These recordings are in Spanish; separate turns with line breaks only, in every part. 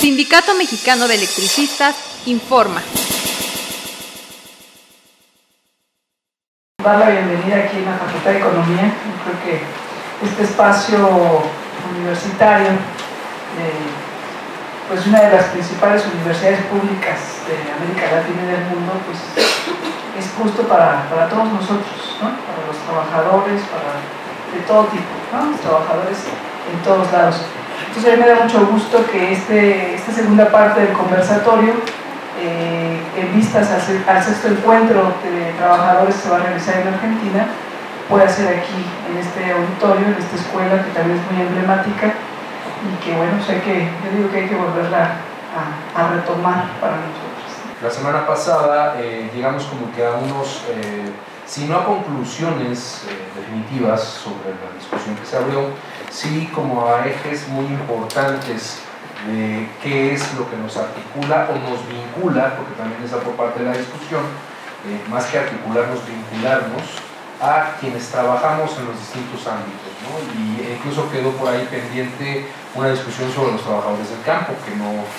Sindicato Mexicano de Electricistas informa.
Dar la bienvenida aquí en la Facultad de Economía. Yo creo que este espacio universitario, pues una de las principales universidades públicas de América Latina y del mundo, pues es justo para todos nosotros, ¿no? Para los trabajadores, de todo tipo, ¿no? Los trabajadores en todos lados. Entonces a mí me da mucho gusto que esta segunda parte del conversatorio, en vistas al sexto encuentro de trabajadores que se va a realizar en Argentina, pueda ser aquí en este auditorio, en esta escuela que también es muy emblemática y que bueno, pues yo digo que hay que volverla a retomar para nosotros.
La semana pasada llegamos como que a unos, si no a conclusiones definitivas sobre la discusión que se abrió, sí como a ejes muy importantes de qué es lo que nos articula o nos vincula, porque también esa por parte de la discusión, más que articularnos, vincularnos a quienes trabajamos en los distintos ámbitos, ¿no? Y incluso quedó por ahí pendiente una discusión sobre los trabajadores del campo, que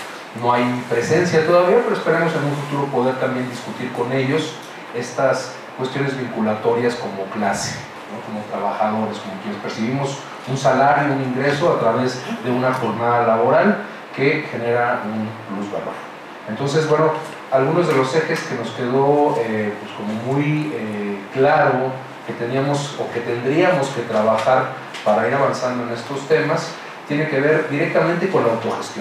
no hay presencia todavía, pero esperemos en un futuro poder también discutir con ellos estas cuestiones vinculatorias como clase, ¿no? Como trabajadores, como quienes percibimos un salario, un ingreso a través de una jornada laboral que genera un plusvalor. Entonces, bueno, algunos de los ejes que nos quedó pues como muy claro que teníamos o que tendríamos que trabajar para ir avanzando en estos temas, tiene que ver directamente con la autogestión.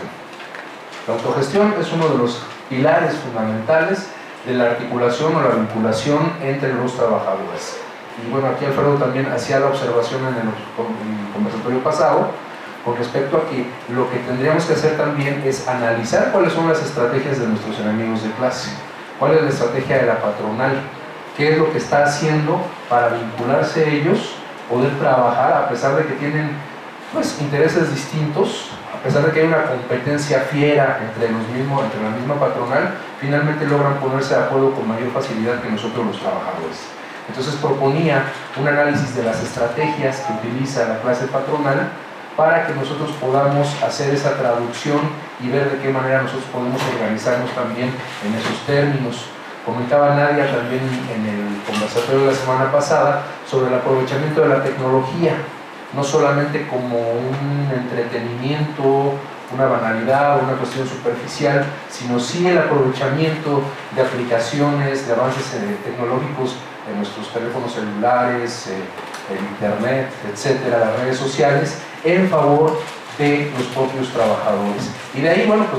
La autogestión es uno de los pilares fundamentales de la articulación o la vinculación entre los trabajadores. Y bueno, aquí Alfredo también hacía la observación en el conversatorio pasado con respecto a que lo que tendríamos que hacer también es analizar cuáles son las estrategias de nuestros enemigos de clase, cuál es la estrategia de la patronal, qué es lo que está haciendo para vincularse ellos, poder trabajar a pesar de que tienen pues intereses distintos, a pesar de que hay una competencia fiera entre la misma patronal, finalmente logran ponerse de acuerdo con mayor facilidad que nosotros los trabajadores. Entonces proponía un análisis de las estrategias que utiliza la clase patronal para que nosotros podamos hacer esa traducción y ver de qué manera nosotros podemos organizarnos también en esos términos. Comentaba Nadia también en el conversatorio de la semana pasada sobre el aprovechamiento de la tecnología, no solamente como un entretenimiento, una banalidad, una cuestión superficial, sino sí el aprovechamiento de aplicaciones, de avances tecnológicos en nuestros teléfonos celulares, el internet, etcétera, las redes sociales, en favor de los propios trabajadores. Y de ahí, bueno, pues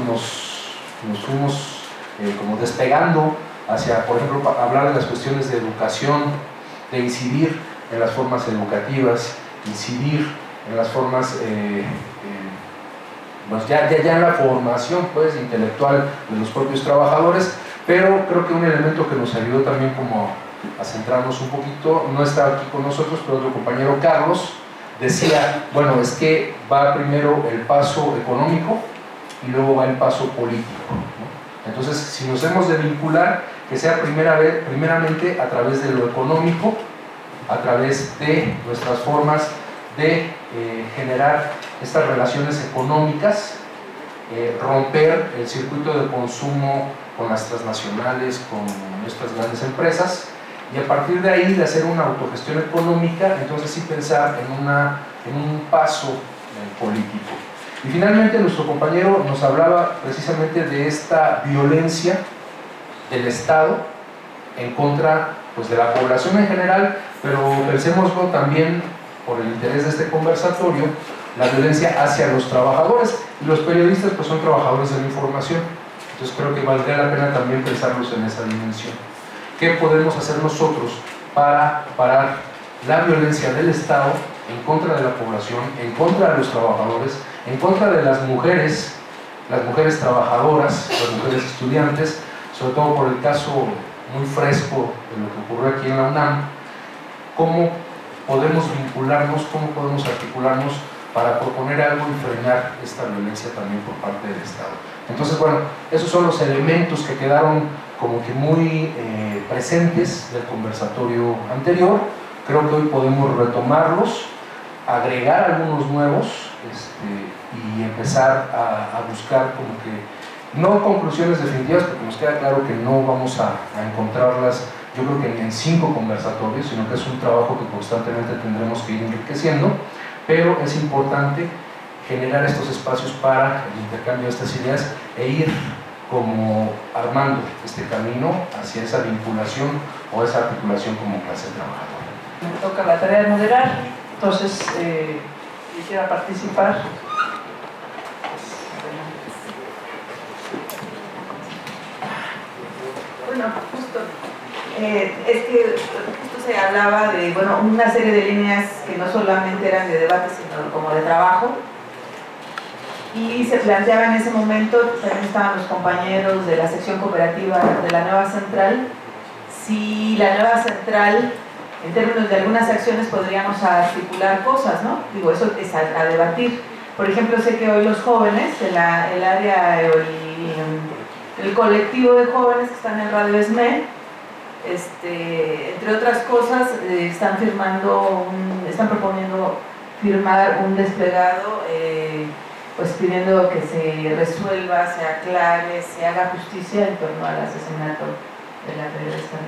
nos fuimos como despegando hacia, por ejemplo, hablar de las cuestiones de educación, de incidir en las formas educativas, incidir en las formas, pues ya en la formación pues, intelectual de los propios trabajadores, pero creo que un elemento que nos ayudó también como a centrarnos un poquito, no está aquí con nosotros, pero otro compañero Carlos decía, bueno, es que va primero el paso económico y luego va el paso político, ¿no? Entonces, si nos hemos de vincular, que sea primeramente a través de lo económico, a través de nuestras formas de generar estas relaciones económicas, romper el circuito de consumo con las transnacionales, con nuestras grandes empresas, y a partir de ahí de hacer una autogestión económica, entonces sí pensar en un paso político. Y finalmente nuestro compañero nos hablaba precisamente de esta violencia del Estado en contra pues, de la población en general, pero pensémoslo también por el interés de este conversatorio, la violencia hacia los trabajadores, y los periodistas pues son trabajadores de la información, entonces creo que valdría la pena también pensarlos en esa dimensión. ¿Qué podemos hacer nosotros para parar la violencia del Estado en contra de la población, en contra de los trabajadores, en contra de las mujeres trabajadoras, las mujeres estudiantes, sobre todo por el caso muy fresco de lo que ocurrió aquí en la UNAM? ¿Cómo podemos vincularnos, cómo podemos articularnos para proponer algo y frenar esta violencia también por parte del Estado? Entonces, bueno, esos son los elementos que quedaron como que muy presentes del conversatorio anterior. Creo que hoy podemos retomarlos agregar algunos nuevos y empezar a buscar como que, no conclusiones definitivas, porque nos queda claro que no vamos a encontrarlas, yo creo que en 5 conversatorios, sino que es un trabajo que constantemente tendremos que ir enriqueciendo, pero es importante generar estos espacios para el intercambio de estas ideas e ir como armando este camino hacia esa vinculación o esa articulación como clase trabajadora.
Me toca la tarea de moderar, entonces quisiera participar.
Bueno, justo, es que justo se hablaba de, bueno, una serie de líneas que no solamente eran de debate, sino como de trabajo, y se planteaba en ese momento, también estaban los compañeros de la sección cooperativa de la nueva central, si la nueva central, en términos de algunas acciones, podríamos articular cosas, ¿no? Digo, eso es a debatir. Por ejemplo, sé que hoy los jóvenes, el área, el colectivo de jóvenes que están en Radio ESME, entre otras cosas, están proponiendo firmar un desplegado, pues pidiendo que se resuelva, se aclare, se haga justicia en torno al asesinato de la periodista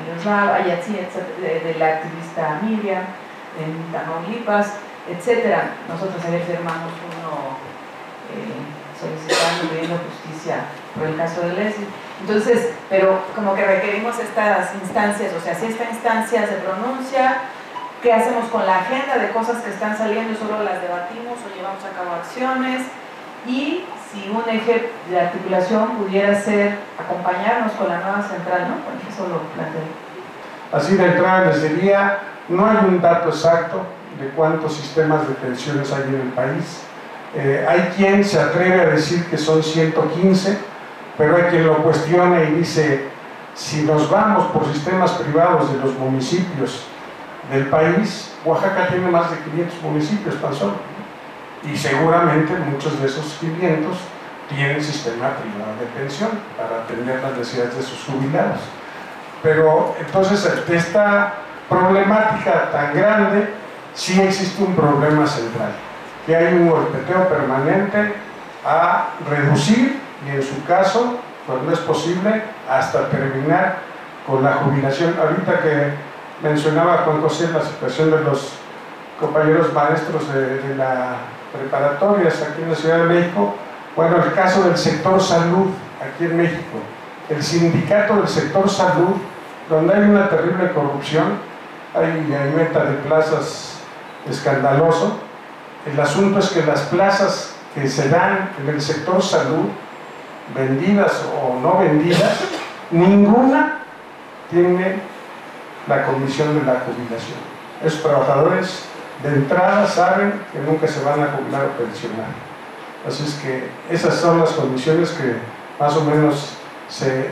de la activista Miriam en Tamaulipas, etc. Nosotros ayer firmamos uno solicitando, pidiendo justicia por el caso de Leslie. Entonces, pero como que requerimos estas instancias, o sea, si esta instancia se pronuncia, ¿qué hacemos con la agenda de cosas que están saliendo? ¿Solo las debatimos o llevamos a cabo acciones? Y si un eje de articulación pudiera ser acompañarnos con la nueva central, ¿no? Bueno, eso lo planteo.
Así de entrada les diría, no hay un dato exacto de cuántos sistemas de pensiones hay en el país. Hay quien se atreve a decir que son 115, pero hay quien lo cuestiona y dice, si nos vamos por sistemas privados de los municipios del país, Oaxaca tiene más de 500 municipios tan solo. Y seguramente muchos de esos 500 tienen sistema privado de pensión para atender las necesidades de sus jubilados. Pero entonces, de esta problemática tan grande, sí existe un problema central, que hay un golpeteo permanente a reducir, y en su caso, cuando es posible, hasta terminar con la jubilación. Ahorita que mencionaba Juan José la situación de los compañeros maestros de la preparatorias aquí en la Ciudad de México, bueno, el caso del sector salud aquí en México, el sindicato del sector salud, donde hay una terrible corrupción, hay venta de plazas escandaloso. El asunto es que las plazas que se dan en el sector salud, vendidas o no vendidas, ninguna tiene la comisión de la jubilación. Esos trabajadores de entrada saben que nunca se van a jubilar o pensionar. Así es que esas son las condiciones que más o menos se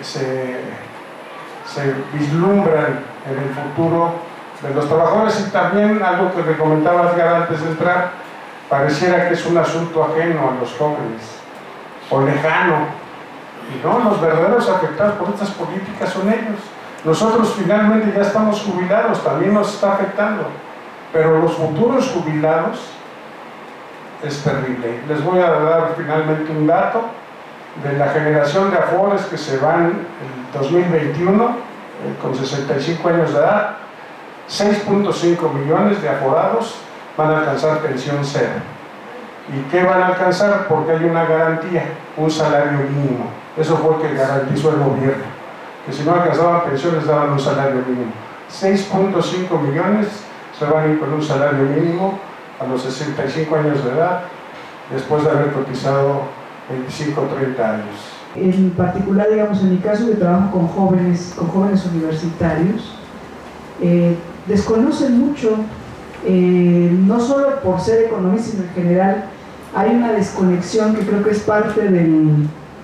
vislumbran en el futuro de los trabajadores. Y también algo que le comentaba Edgar antes de entrar, pareciera que es un asunto ajeno a los jóvenes o lejano, y no, los verdaderos afectados por estas políticas son ellos. Nosotros finalmente ya estamos jubilados, también nos está afectando, pero los futuros jubilados es terrible. Les voy a dar finalmente un dato de la generación de afores que se van en 2021 con 65 años de edad. 6.5 millones de aforados van a alcanzar pensión cero. ¿Y qué van a alcanzar? Porque hay una garantía, un salario mínimo. Eso fue lo que garantizó el gobierno, que si no alcanzaban pensiones daban un salario mínimo. 6.5 millones se van a ir con un salario mínimo a los 65 años de edad, después de haber cotizado 25 o 30 años.
En particular, digamos, en mi caso, que trabajo con jóvenes universitarios, desconocen mucho, no solo por ser economistas, sino en general, hay una desconexión que creo que es parte de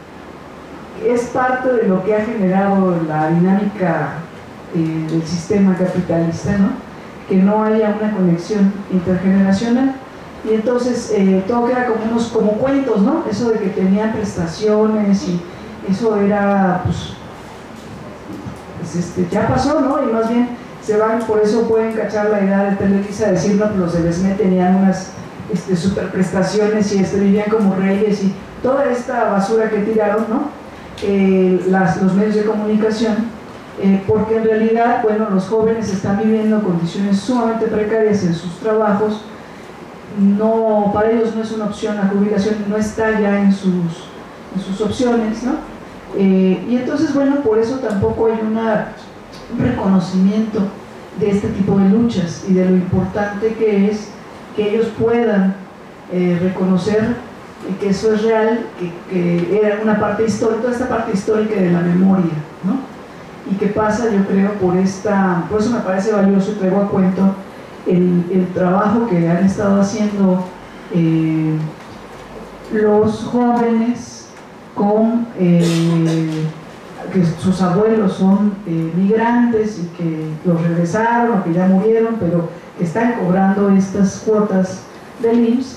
lo que ha generado la dinámica del sistema capitalista, ¿no? Que no haya una conexión intergeneracional, y entonces todo queda como cuentos, ¿no? Eso de que tenían prestaciones y eso era, pues ya pasó, ¿no? Y más bien se van, por eso pueden cachar la idea de Televisa, decir, no, los del ESME tenían unas superprestaciones y vivían como reyes y toda esta basura que tiraron, ¿no? Los medios de comunicación, porque en realidad, bueno, los jóvenes están viviendo condiciones sumamente precarias en sus trabajos, no, para ellos no es una opción la jubilación, no está ya en sus opciones, ¿no? Y entonces, bueno, por eso tampoco hay un reconocimiento de este tipo de luchas y de lo importante que es que ellos puedan reconocer que eso es real, que era una parte histórica, toda esta parte histórica de la memoria, ¿no? Y que pasa, yo creo, por eso me parece valioso y traigo a cuento el trabajo que han estado haciendo los jóvenes con que sus abuelos son migrantes y que los regresaron o que ya murieron, pero que están cobrando estas cuotas del IMSS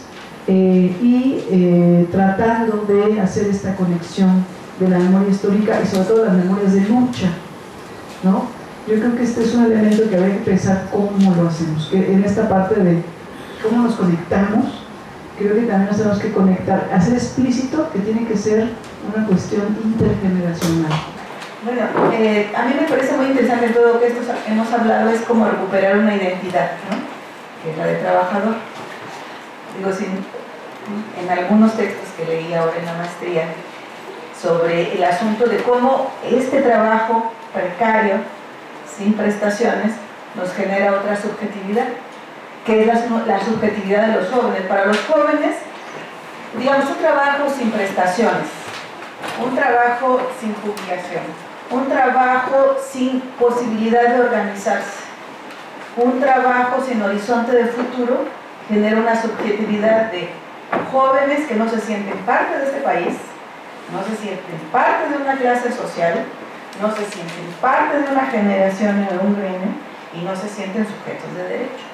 y tratando de hacer esta conexión de la memoria histórica y sobre todo las memorias de lucha, ¿no? Yo creo que este es un elemento que habría que pensar cómo lo hacemos, que en esta parte de cómo nos conectamos, creo que también nos tenemos que conectar, hacer explícito que tiene que ser una cuestión intergeneracional.
Bueno, a mí me parece muy interesante todo lo que hemos hablado, es como recuperar una identidad, ¿no? Que es la de trabajador. Digo, en algunos textos que leí ahora en la maestría sobre el asunto de cómo este trabajo precario, sin prestaciones, nos genera otra subjetividad, que es la subjetividad de los jóvenes. Para los jóvenes, digamos, un trabajo sin prestaciones, un trabajo sin jubilación, un trabajo sin posibilidad de organizarse, un trabajo sin horizonte de futuro, genera una subjetividad de jóvenes que no se sienten parte de este país, no se sienten parte de una clase social, no se sienten parte de una generación en un gremio y no se sienten sujetos de derecho.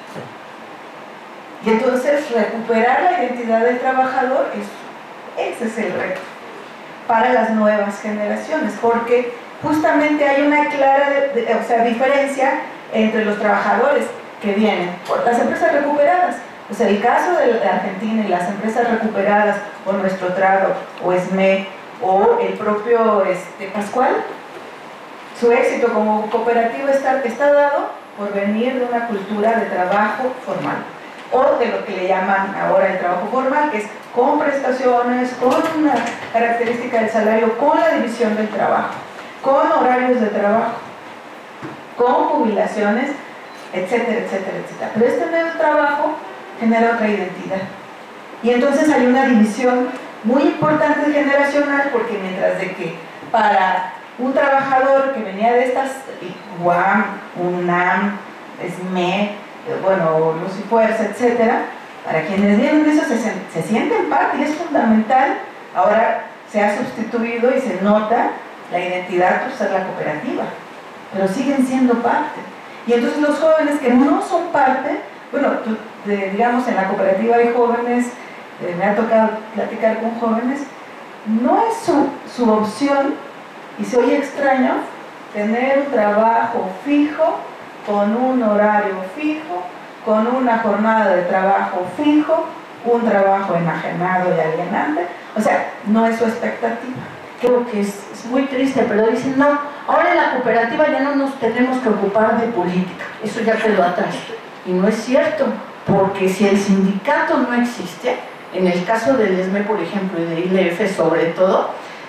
Y entonces recuperar la identidad del trabajador, ese es el reto para las nuevas generaciones, porque justamente hay una clara diferencia entre los trabajadores que vienen por las empresas recuperadas. O sea, el caso de Argentina y las empresas recuperadas, o Nuestro Trago, o ESME, o el propio Pascual, su éxito como cooperativa está dado por venir de una cultura de trabajo formal, o de lo que le llaman ahora el trabajo formal, que es con prestaciones, con una característica del salario, con la división del trabajo, con horarios de trabajo, con jubilaciones, etcétera, etcétera, etcétera. Pero este nuevo trabajo genera otra identidad. Y entonces hay una división muy importante generacional, porque mientras de que para un trabajador que venía de estas UAM, UNAM, ESME, bueno, Luz y Fuerza, etcétera, para quienes vienen de eso se sienten parte y es fundamental. Ahora se ha sustituido y se nota la identidad por ser la cooperativa, pero siguen siendo parte. Y entonces los jóvenes que no son parte, bueno, digamos en la cooperativa hay jóvenes, me ha tocado platicar con jóvenes, no es su opción, y se oye extraño, tener un trabajo fijo, con un horario fijo, con una jornada de trabajo fijo, un trabajo enajenado y alienante. O sea, no es su expectativa.
Creo que es muy triste, pero dicen, no, ahora en la cooperativa ya no nos tenemos que ocupar de política, eso ya quedó atrás. Y no es cierto, porque si el sindicato no existe, en el caso del ESME, por ejemplo, y de ILF sobre todo,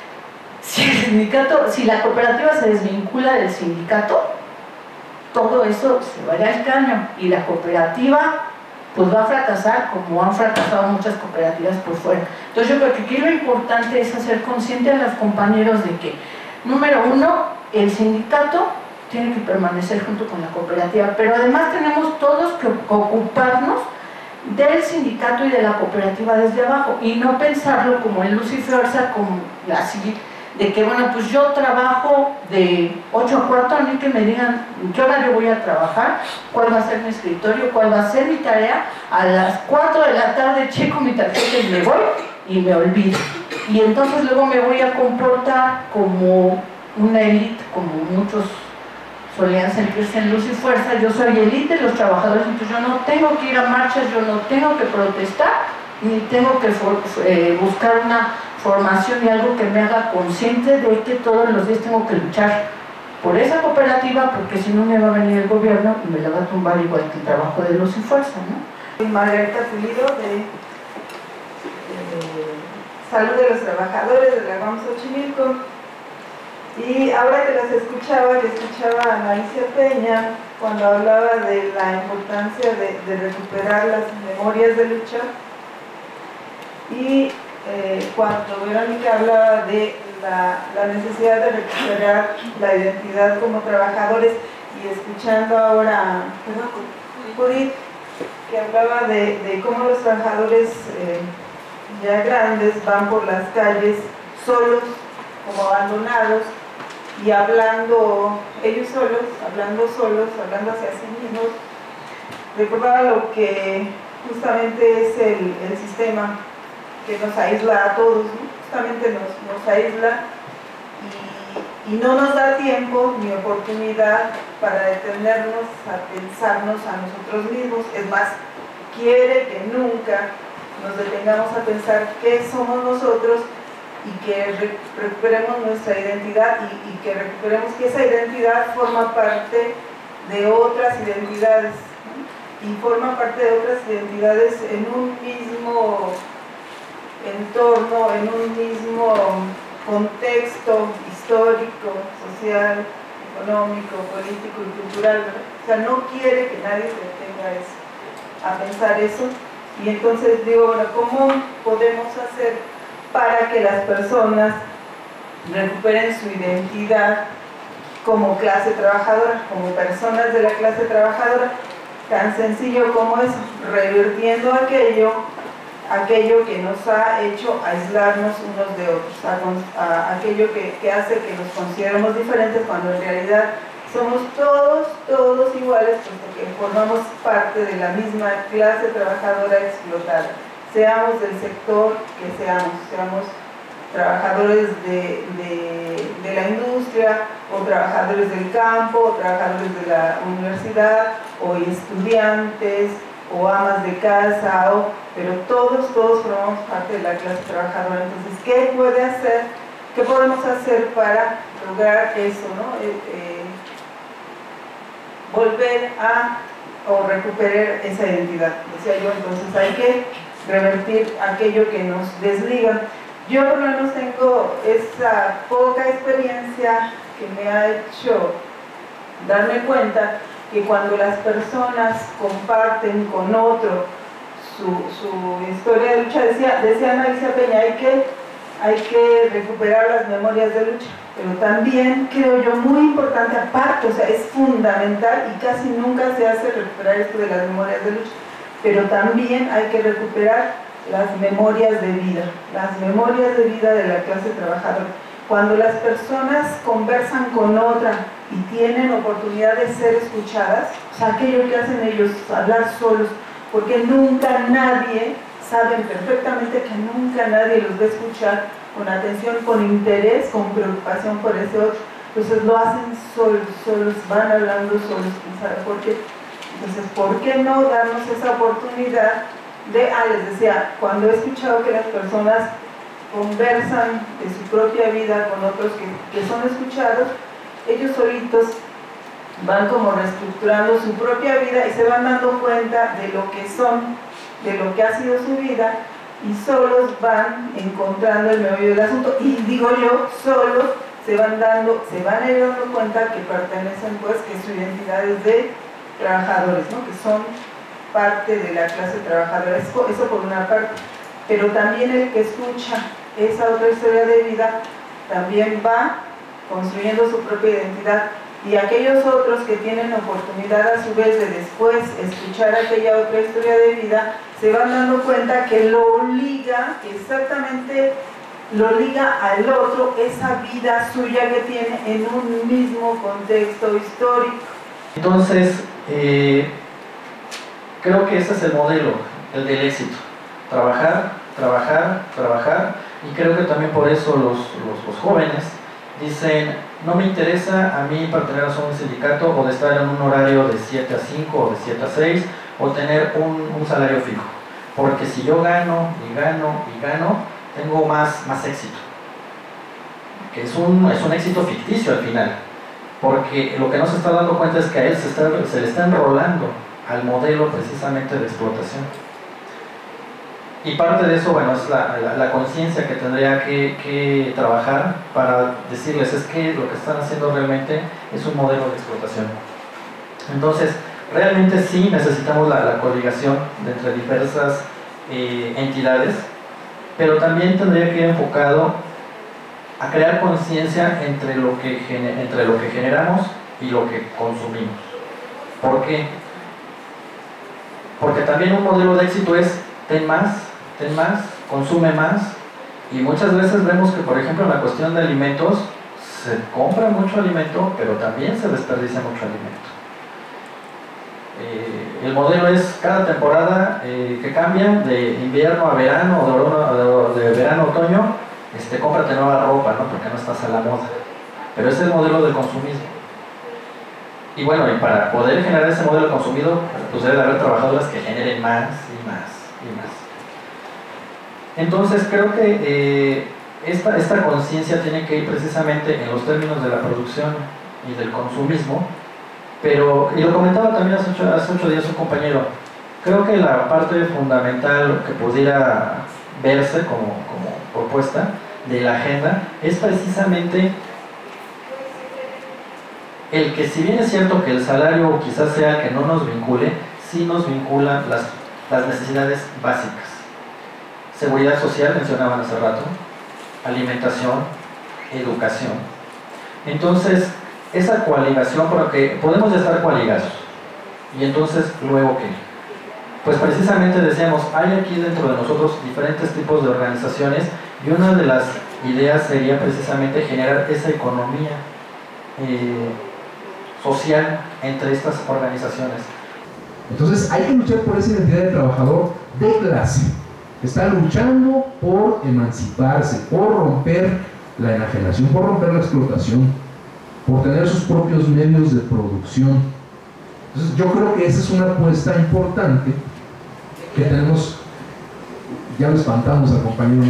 si la cooperativa se desvincula del sindicato, todo eso se va a ir al caño y la cooperativa pues va a fracasar, como han fracasado muchas cooperativas por fuera. Entonces yo creo que aquí lo importante es hacer consciente a los compañeros de que, número uno, el sindicato tiene que permanecer junto con la cooperativa, pero además tenemos todos que ocuparnos del sindicato y de la cooperativa desde abajo, y no pensarlo como en Luz y Fuerza, como así, de que bueno, pues yo trabajo de 8 a 4, a mí que me digan en qué horario voy a trabajar, cuál va a ser mi escritorio, cuál va a ser mi tarea, a las 4 de la tarde checo mi tarjeta y me voy y me olvido. Y entonces luego me voy a comportar como una élite, como muchos solían sentirse en luz y fuerza. Yo soy élite de los trabajadores, entonces yo no tengo que ir a marchas, yo no tengo que protestar, ni tengo que buscar una formación y algo que me haga consciente de que todos los días tengo que luchar por esa cooperativa, porque si no me va a venir el gobierno y me la va a tumbar igual que el trabajo de luz y fuerza, ¿no?
Margarita Pulido, de Salud de los Trabajadores de la UAM Xochimilco. Y ahora que escuchaba a Anaísia Peña cuando hablaba de la importancia de recuperar las memorias de lucha, y cuando Verónica hablaba de la necesidad de recuperar la identidad como trabajadores, y escuchando ahora a Judith, que hablaba de cómo los trabajadores ya grandes van por las calles solos, como abandonados, y hablando ellos solos, hablando hacia sí mismos. Recordaba lo que justamente es el sistema que nos aísla a todos, ¿no? Justamente nos aísla y no nos da tiempo ni oportunidad para detenernos a pensarnos a nosotros mismos. Es más, quiere que nunca nos detengamos a pensar qué somos nosotros y que recuperemos nuestra identidad y que recuperemos que esa identidad forma parte de otras identidades, ¿no? Y forma parte de otras identidades en un mismo entorno, en un mismo contexto histórico, social, económico, político y cultural, ¿no? O sea, no quiere que nadie se detenga a pensar eso. Y entonces digo, bueno, ¿cómo podemos hacer para que las personas recuperen su identidad como clase trabajadora, como personas de la clase trabajadora? Tan sencillo como eso, revirtiendo aquello que nos ha hecho aislarnos unos de otros, aquello que hace que nos consideremos diferentes cuando en realidad somos todos iguales, porque formamos parte de la misma clase trabajadora explotada, seamos del sector que seamos trabajadores de la industria, o trabajadores del campo, o trabajadores de la universidad, o estudiantes, o amas de casa, pero todos formamos parte de la clase trabajadora. Entonces, ¿qué podemos hacer para lograr eso, ¿no? Volver o recuperar esa identidad, decía yo. Entonces hay que revertir aquello que nos desliga. Yo por lo menos tengo esa poca experiencia que me ha hecho darme cuenta que cuando las personas comparten con otro su historia de lucha, decía Anaísia Peña, hay que recuperar las memorias de lucha, pero también creo yo muy importante aparte, o sea, es fundamental y casi nunca se hace recuperar esto de las memorias de lucha, pero también hay que recuperar las memorias de vida de la clase trabajadora. Cuando las personas conversan con otra y tienen oportunidad de ser escuchadas, o sea, aquello que hacen ellos, hablar solos, porque nunca nadie, saben perfectamente que nunca nadie los va a escuchar con atención, con interés, con preocupación por ese otro. Entonces lo hacen solos, van hablando solos, quién sabe por qué. Entonces, ¿por qué no darnos esa oportunidad de, les decía, cuando he escuchado que las personas conversan de su propia vida con otros que son escuchados, ellos solitos van como reestructurando su propia vida y se van dando cuenta de lo que son, de lo que ha sido su vida, y solos van encontrando el meollo del asunto, y digo yo, solos se van a ir dando cuenta que pertenecen, pues, que su identidad es de trabajadores, ¿no? Que son parte de la clase trabajadora. Eso por una parte, pero también el que escucha esa otra historia de vida también va construyendo su propia identidad, y aquellos otros que tienen oportunidad a su vez de después escuchar aquella otra historia de vida, se van dando cuenta que lo liga al otro, esa vida suya que tiene en un mismo contexto histórico.
Entonces, creo que ese es el modelo, el del éxito: trabajar, y creo que también por eso los jóvenes dicen, no me interesa a mí pertenecer a un sindicato o de estar en un horario de 7 a 5 o de 7 a 6 o tener un salario fijo, porque si yo gano y gano y gano, tengo más éxito, que es un éxito ficticio al final, porque lo que no se está dando cuenta es que a él se le está enrolando al modelo precisamente de explotación. Y parte de eso, bueno, es la conciencia que tendría que trabajar para decirles, es que lo que están haciendo realmente es un modelo de explotación. Entonces, realmente sí necesitamos la coordinación entre diversas entidades, pero también tendría que ir enfocado a crear conciencia entre lo que generamos y lo que consumimos. ¿Por qué? Porque también un modelo de éxito es ten más, consume más, y muchas veces vemos que, por ejemplo, en la cuestión de alimentos se compra mucho alimento, pero también se desperdicia mucho alimento. El modelo es cada temporada que cambia de invierno a verano o de verano a otoño, cómprate nueva ropa, ¿no? Porque no estás a la moda. Pero es el modelo del consumismo. Y bueno, y para poder generar ese modelo consumido, pues debe de haber trabajadoras que generen más y más y más. Entonces creo que esta conciencia tiene que ir precisamente en los términos de la producción y del consumismo, pero, y lo comentaba también hace 8 días un compañero, creo que la parte fundamental que pudiera verse como propuesta de la agenda es precisamente el que, si bien es cierto que el salario quizás sea que no nos vincule, sí nos vinculan las necesidades básicas. Seguridad social, mencionaban hace rato, alimentación, educación. Entonces, esa coaligación, porque podemos ya estar coaligados, y entonces, ¿luego qué? Pues precisamente decíamos, hay aquí dentro de nosotros diferentes tipos de organizaciones, y una de las ideas sería precisamente generar esa economía social entre estas organizaciones.
Entonces hay que luchar por esa identidad de trabajador de clase, que está luchando por emanciparse, por romper la enajenación, por romper la explotación, por tener sus propios medios de producción. Entonces yo creo que esa es una apuesta importante que tenemos. Ya lo espantamos al compañero.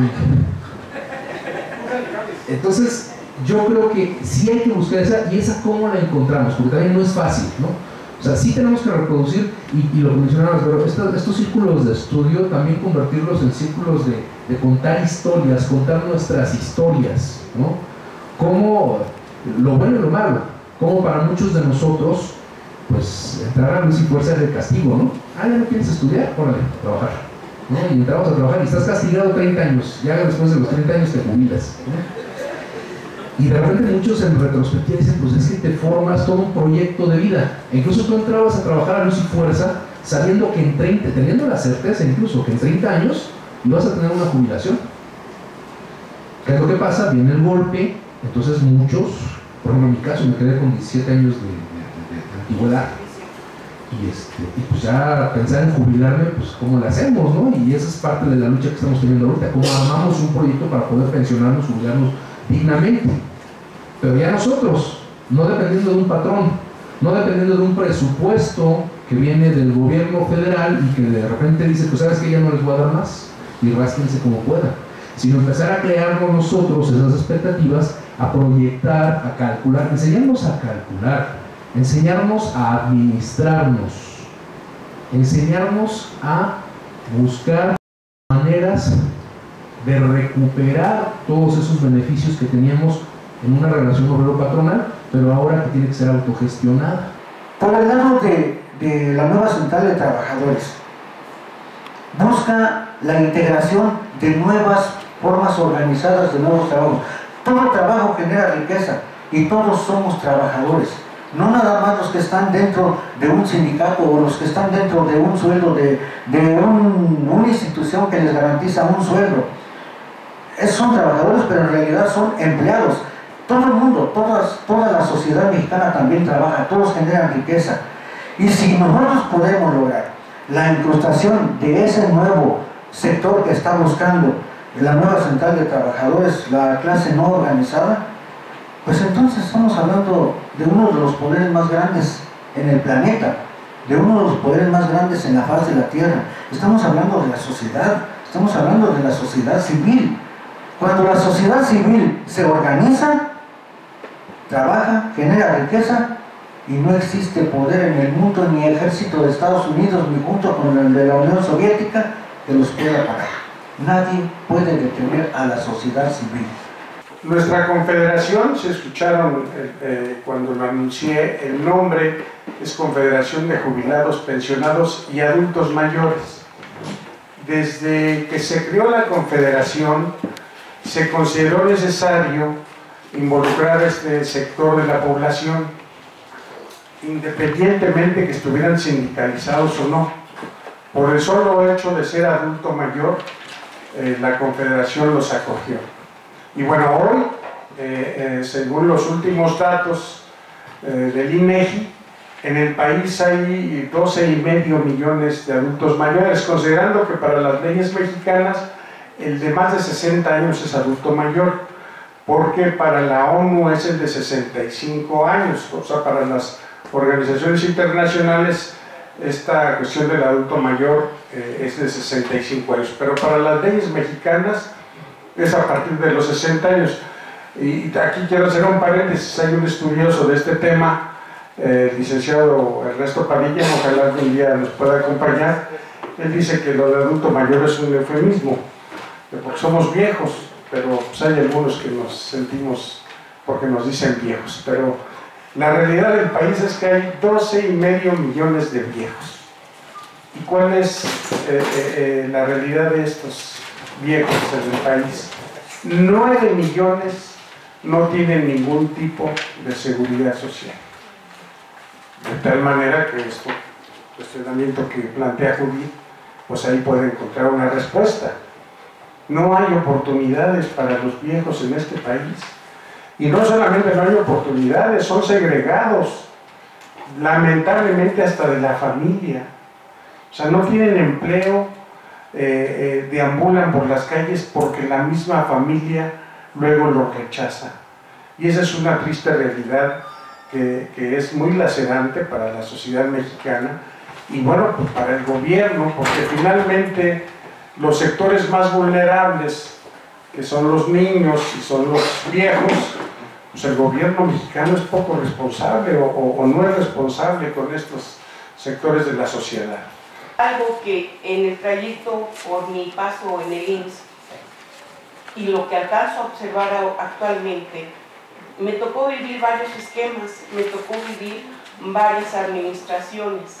Entonces yo creo que sí hay que buscar esa, y esa cómo la encontramos, porque también no es fácil, ¿no? O sea, sí tenemos que reproducir, y lo mencionabas, pero estos círculos de estudio también convertirlos en círculos de contar historias, contar nuestras historias, ¿no? Como lo bueno y lo malo, como para muchos de nosotros, pues entrar a luz y fuerza de castigo, ¿no? Ah, ya no quieres estudiar, órale, trabajar, ¿no? Y entramos a trabajar y estás castigado 30 años, ya después de los 30 años te jubilas, ¿no? Y de repente muchos en retrospectiva dicen, pues es que te formas todo un proyecto de vida. E incluso tú entrabas a trabajar a luz y fuerza sabiendo que teniendo la certeza incluso que en 30 años ibas a tener una jubilación. ¿Qué es lo que pasa? Viene el golpe, entonces muchos, por ejemplo en mi caso me quedé con 17 años de antigüedad. Y pues ya pensar en jubilarme, pues cómo le hacemos, ¿no? Y esa es parte de la lucha que estamos teniendo ahorita, cómo armamos un proyecto para poder pensionarnos, jubilarnos dignamente. Pero ya nosotros, no dependiendo de un patrón, no dependiendo de un presupuesto que viene del gobierno federal y que de repente dice, pues sabes que ya no les voy a dar más y rásquense como puedan, sino empezar a crearnos nosotros esas expectativas, a proyectar, a calcular, enseñarnos a calcular, enseñarnos a administrarnos, enseñarnos a buscar maneras de recuperar todos esos beneficios que teníamos en una relación obrero-patronal, pero ahora que tiene que ser autogestionada.
Por el lado de la nueva central de trabajadores, busca la integración de nuevas formas organizadas de nuevos trabajos. Todo trabajo genera riqueza y todos somos trabajadores. No nada más los que están dentro de un sindicato o los que están dentro de un sueldo, de una institución que les garantiza un sueldo. Son trabajadores, pero en realidad son empleados. Todo el mundo, toda la sociedad mexicana también trabaja, todos generan riqueza. Y si nosotros podemos lograr la incrustación de ese nuevo sector que está buscando la nueva central de trabajadores, la clase no organizada, pues entonces estamos hablando de uno de los poderes más grandes en el planeta, de uno de los poderes más grandes en la faz de la Tierra. Estamos hablando de la sociedad, estamos hablando de la sociedad civil. Cuando la sociedad civil se organiza, trabaja, genera riqueza, y no existe poder en el mundo, ni ejército de Estados Unidos, ni junto con el de la Unión Soviética, que los pueda parar. Nadie puede detener a la sociedad civil.
Nuestra confederación, si escucharon cuando lo anuncié, el nombre es Confederación de Jubilados, Pensionados y Adultos Mayores. Desde que se creó la confederación, se consideró necesario involucrar a este sector de la población, independientemente que estuvieran sindicalizados o no. Por el solo hecho de ser adulto mayor, la confederación los acogió. Y bueno, hoy, según los últimos datos del INEGI, en el país hay 12,5 millones de adultos mayores, considerando que para las leyes mexicanas el de más de 60 años es adulto mayor, porque para la ONU es el de 65 años, o sea, para las organizaciones internacionales esta cuestión del adulto mayor es de 65 años, pero para las leyes mexicanas es a partir de los 60 años. Y aquí quiero hacer un paréntesis, hay un estudioso de este tema, el licenciado Ernesto Padilla, ojalá algún día nos pueda acompañar. Él dice que lo de adulto mayor es un eufemismo, porque somos viejos, pero pues hay algunos que nos sentimos porque nos dicen viejos, pero la realidad del país es que hay 12,5 millones de viejos. ¿Y cuál es la realidad de estos viejos en el país? 9 millones no tienen ningún tipo de seguridad social. De tal manera que esto, el cuestionamiento que plantea Judith, pues ahí puede encontrar una respuesta. No hay oportunidades para los viejos en este país. Y no solamente no hay oportunidades, son segregados, lamentablemente hasta de la familia. O sea, no tienen empleo, deambulan por las calles porque la misma familia luego los rechaza. Y esa es una triste realidad que es muy lacerante para la sociedad mexicana y bueno, pues para el gobierno, porque finalmente los sectores más vulnerables, que son los niños y son los viejos, pues el gobierno mexicano es poco responsable o no es responsable con estos sectores de la sociedad.
Algo que en el trayecto por mi paso en el IMSS y lo que alcanzo a observar actualmente, me tocó vivir varios esquemas, me tocó vivir varias administraciones.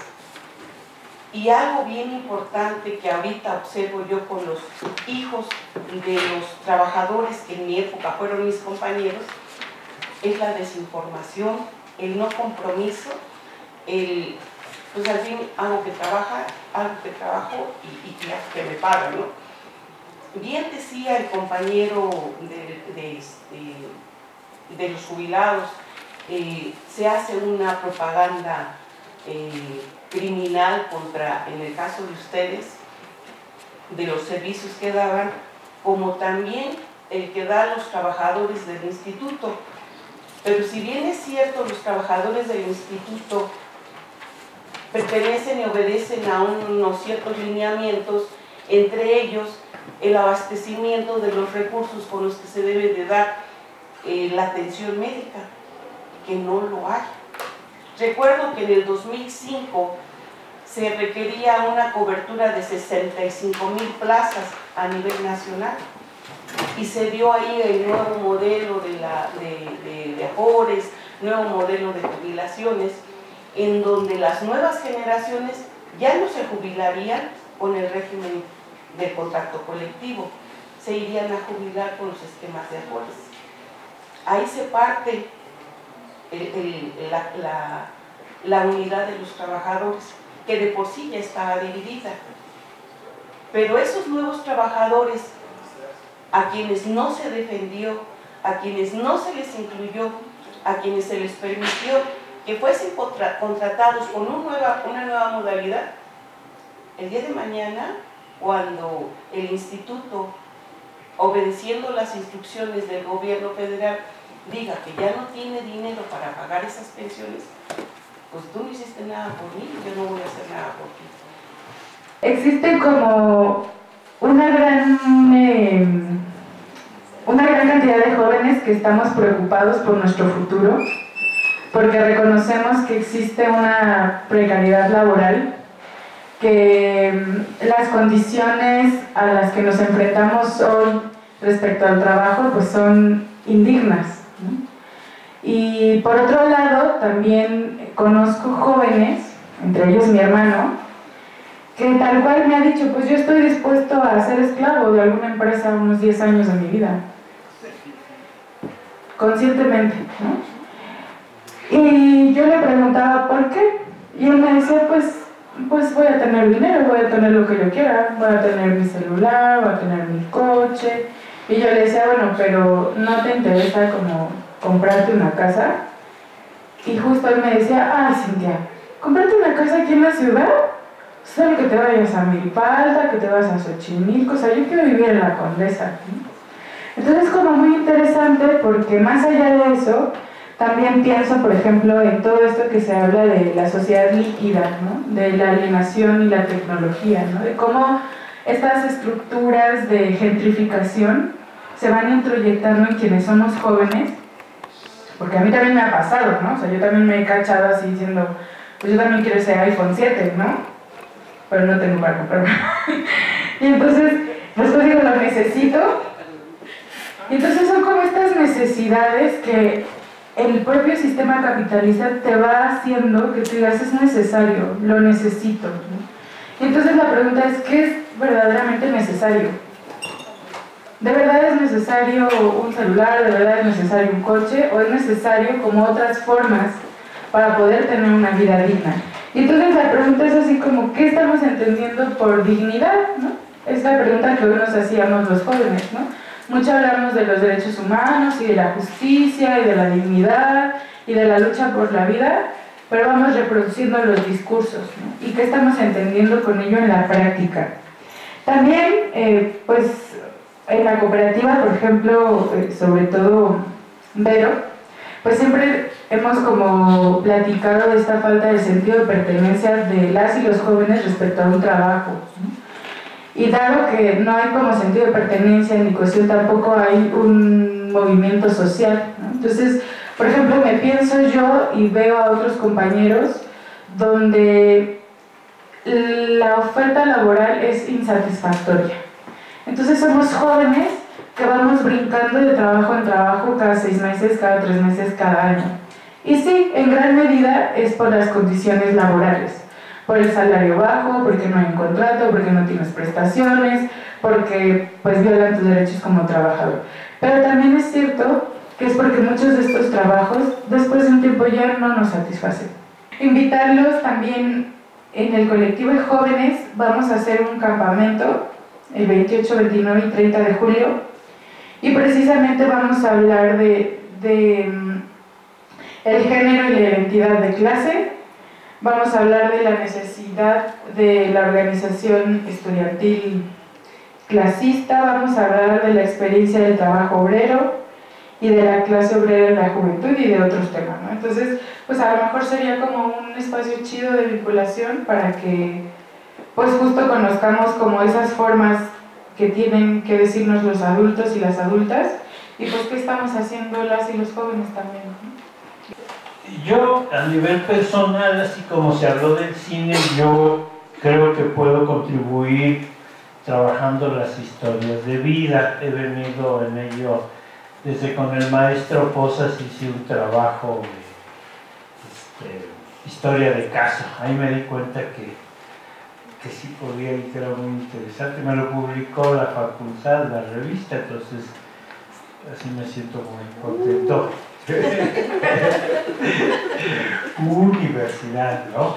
Y algo bien importante que ahorita observo yo con los hijos de los trabajadores que en mi época fueron mis compañeros, es la desinformación, el no compromiso, pues al fin algo que trabajo y que me pagan, ¿no? Bien decía el compañero de los jubilados, se hace una propaganda criminal contra, en el caso de ustedes, de los servicios que daban, como también el que da a los trabajadores del instituto. Pero si bien es cierto, los trabajadores del instituto pertenecen y obedecen a unos ciertos lineamientos, entre ellos el abastecimiento de los recursos con los que se debe de dar la atención médica, que no lo hay. Recuerdo que en el 2005 se requería una cobertura de 65,000 plazas a nivel nacional y se dio ahí el nuevo modelo de Afores, nuevo modelo de jubilaciones, en donde las nuevas generaciones ya no se jubilarían con el régimen del contrato colectivo, se irían a jubilar con los esquemas de Afores. Ahí se parte la unidad de los trabajadores, que de por sí ya estaba dividida. Pero esos nuevos trabajadores, a quienes no se defendió, a quienes no se les incluyó, a quienes se les permitió que fuesen contratados con una nueva modalidad, el día de mañana, cuando el instituto, obedeciendo las instrucciones del gobierno federal, diga que ya no tiene dinero para pagar esas pensiones, pues tú no hiciste nada por mí, yo no voy a hacer nada por ti.
Existe como una gran cantidad de jóvenes que estamos preocupados por nuestro futuro, porque reconocemos que existe una precariedad laboral, que las condiciones a las que nos enfrentamos hoy respecto al trabajo pues son indignas, ¿no? Y por otro lado también conozco jóvenes, entre ellos mi hermano, que tal cual me ha dicho, pues yo estoy dispuesto a ser esclavo de alguna empresa unos 10 años de mi vida, conscientemente, ¿no? Y yo le preguntaba ¿por qué? Y él me decía, pues voy a tener dinero, voy a tener lo que yo quiera, voy a tener mi celular, voy a tener mi coche. Y yo le decía, bueno, pero ¿no te interesa como comprarte una casa? Y justo él me decía, ay Cintia, comprarte una casa aquí en la ciudad, solo que te vayas a Milpalta, que te vas a Xochimilco, o sea, yo quiero vivir en la Condesa. Entonces es como muy interesante porque más allá de eso, también pienso, por ejemplo, en todo esto que se habla de la sociedad líquida, ¿no? De la alienación y la tecnología, ¿no? De cómo estas estructuras de gentrificación se van introyectando en quienes somos jóvenes, porque a mí también me ha pasado, ¿no? O sea, yo también me he cachado así diciendo, pues yo también quiero ese iPhone 7, ¿no? Pero no tengo para comprarlo. Y entonces, después digo, lo necesito. Y entonces son como estas necesidades que el propio sistema capitalista te va haciendo que tú digas, es necesario, lo necesito, ¿no? Y entonces la pregunta es, ¿qué es verdaderamente necesario? ¿De verdad es necesario un celular? ¿De verdad es necesario un coche? ¿O es necesario como otras formas para poder tener una vida digna? Y entonces la pregunta es así como, ¿qué estamos entendiendo por dignidad, ¿no? Es la pregunta que hoy nos hacíamos los jóvenes, ¿no? Mucho hablamos de los derechos humanos y de la justicia y de la dignidad y de la lucha por la vida, pero vamos reproduciendo los discursos, ¿no? ¿Y qué estamos entendiendo con ello en la práctica? También, pues, en la cooperativa, por ejemplo, sobre todo Vero, pues siempre hemos como platicado de esta falta de sentido de pertenencia de las y los jóvenes respecto a un trabajo, ¿no? Y dado que no hay como sentido de pertenencia ni cohesión, tampoco hay un movimiento social, ¿no? Entonces, por ejemplo, me pienso yo y veo a otros compañeros donde la oferta laboral es insatisfactoria. Entonces somos jóvenes que vamos brincando de trabajo en trabajo cada 6 meses, cada 3 meses, cada año. Y sí, en gran medida es por las condiciones laborales. Por el salario bajo, porque no hay un contrato, porque no tienes prestaciones, porque pues violan tus derechos como trabajador. Pero también es cierto que es porque muchos de estos trabajos después de un tiempo ya no nos satisfacen. Invitarlos también en el colectivo de jóvenes, vamos a hacer un campamento el 28, 29 y 30 de julio y precisamente vamos a hablar de el género y la identidad de clase. Vamos a hablar de la necesidad de la organización estudiantil clasista, vamos a hablar de la experiencia del trabajo obrero y de la clase obrera en la juventud y de otros temas, ¿no? Entonces, pues a lo mejor sería como un espacio chido de vinculación para que, pues justo conozcamos como esas formas que tienen que decirnos los adultos y las adultas y pues qué estamos haciendo las y los jóvenes también, ¿no?
Yo, a nivel personal, así como se habló del cine, yo creo que puedo contribuir trabajando las historias de vida. He venido en ello desde con el maestro Posas, hice un trabajo de historia de caso. Ahí me di cuenta que sí podía y que era muy interesante. Me lo publicó la facultad, la revista, entonces así me siento muy contento. Universidad, ¿no?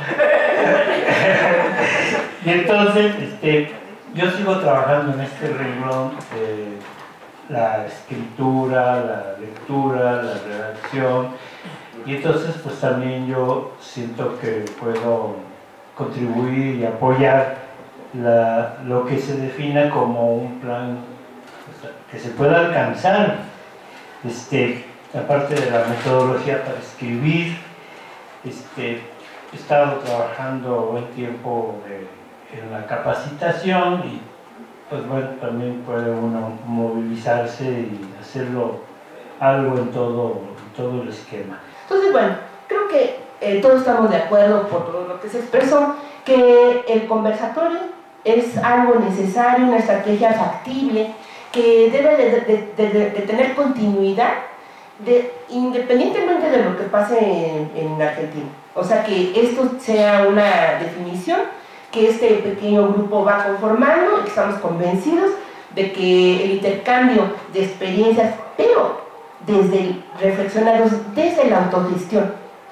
Y entonces yo sigo trabajando en este renglón de la escritura, la lectura, la redacción, y entonces pues también yo siento que puedo contribuir y apoyar lo que se defina como un plan, pues, que se pueda alcanzar. la parte de la metodología para escribir. He estado trabajando buen tiempo en la capacitación y pues bueno, también puede uno movilizarse y hacerlo algo en todo el esquema.
Entonces, bueno, creo que todos estamos de acuerdo por todo lo que se expresó, que el conversatorio es algo necesario, una estrategia factible, que debe de tener continuidad independientemente de lo que pase en Argentina. O sea, que esto sea una definición que este pequeño grupo va conformando, y que estamos convencidos de que el intercambio de experiencias, pero reflexionados desde la autogestión,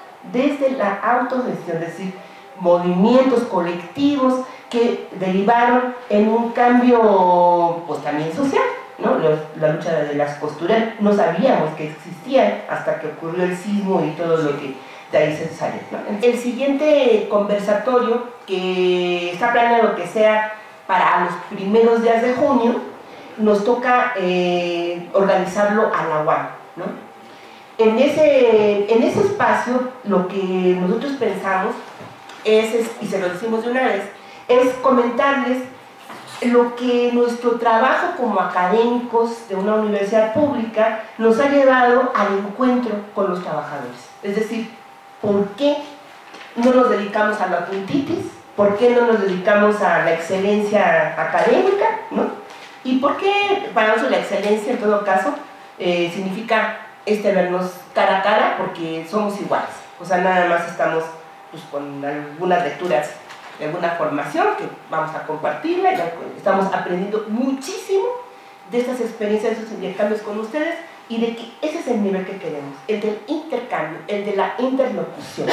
es decir, movimientos colectivos que derivaron en un cambio pues también social, ¿no? La lucha de las costureras, no sabíamos que existían hasta que ocurrió el sismo y todo lo que de ahí se salió, ¿no? El siguiente conversatorio, que está planeado que sea para los primeros días de junio, nos toca organizarlo a la UAM, ¿no? En ese espacio lo que nosotros pensamos y se lo decimos de una vez, es comentarles lo que nuestro trabajo como académicos de una universidad pública nos ha llevado al encuentro con los trabajadores. Es decir, ¿por qué no nos dedicamos a la puntitis? ¿Por qué no nos dedicamos a la excelencia académica? ¿No? ¿Y por qué para nosotros la excelencia en todo caso significa vernos cara a cara? Porque somos iguales, o sea, nada más estamos pues, con algunas lecturas de alguna formación que vamos a compartirla, ya estamos aprendiendo muchísimo de estas experiencias, de estos intercambios con ustedes, y de que ese es el nivel que queremos, el del intercambio, el de la interlocución.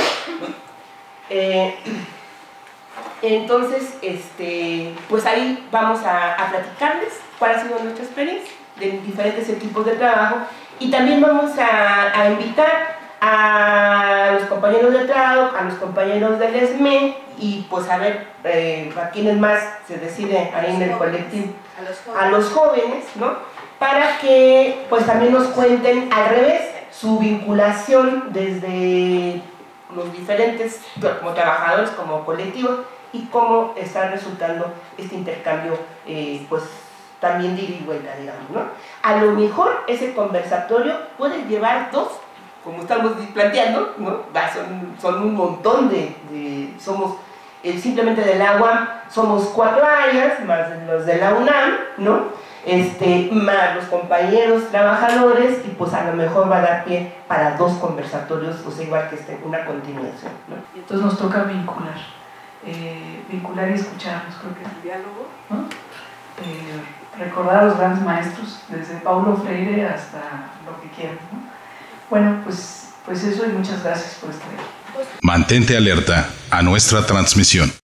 Entonces, pues ahí vamos a platicarles cuál ha sido nuestra experiencia de diferentes tipos de trabajo, y también vamos a invitar a los compañeros de trabajo, a los compañeros del ESME, y pues a ver a quiénes más se decide ahí en el colectivo, a los jóvenes, ¿no? Para que pues también nos cuenten al revés su vinculación desde los diferentes, como trabajadores, como colectivos, y cómo está resultando este intercambio pues también de ida y vuelta, digamos, ¿no? A lo mejor ese conversatorio puede llevar 2, como estamos planteando, ¿no? Son un montón somos simplemente del agua, somos 4 áreas, más los de la UNAM, ¿no? Más los compañeros trabajadores, y pues a lo mejor va a dar pie para 2 conversatorios, o sea, igual que una continuación, ¿no?
Entonces nos toca vincular y escucharnos, creo que es el diálogo, ¿no? Recordar a los grandes maestros, desde Paulo Freire hasta lo que quieran, ¿no? Bueno, pues eso, y muchas gracias por estar aquí.
Mantente alerta a nuestra transmisión.